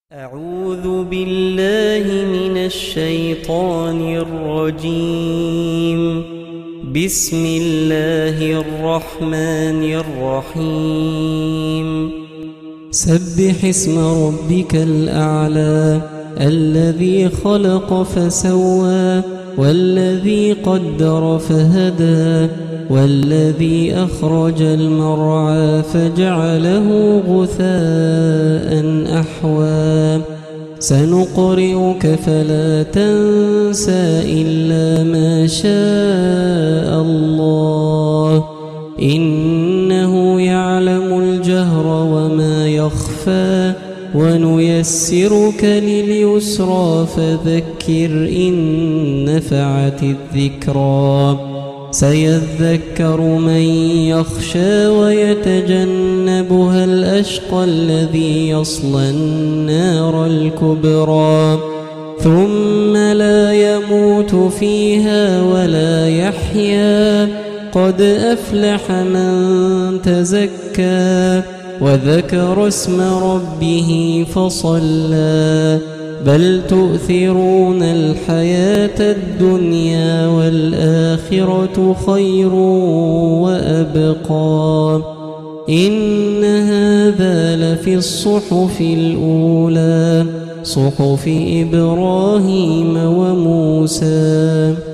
أعوذ بالله من الشيطان الرجيم. بسم الله الرحمن الرحيم. سبح اسم ربك الأعلى الذي خلق فسوى والذي قدر فهدى والذي أخرج المرعى فجعله غثاء أحوى. سنقرئك فلا تنسى إلا ما شاء الله إنه يعلم الجهر وما يخفى ونيسرك لليسرى فذكر إن نفعت الذكرى. سيذكر من يخشى ويتجنبها الأشقى الذي يصلى النار الكبرى ثم لا يموت فيها ولا يحيا. قد أفلح من تزكى وذكر اسم ربه فصلى. بل تؤثرون الحياة الدنيا والآخرة خير وأبقى. إن هذا لفي الصحف الأولى صحف إبراهيم وموسى.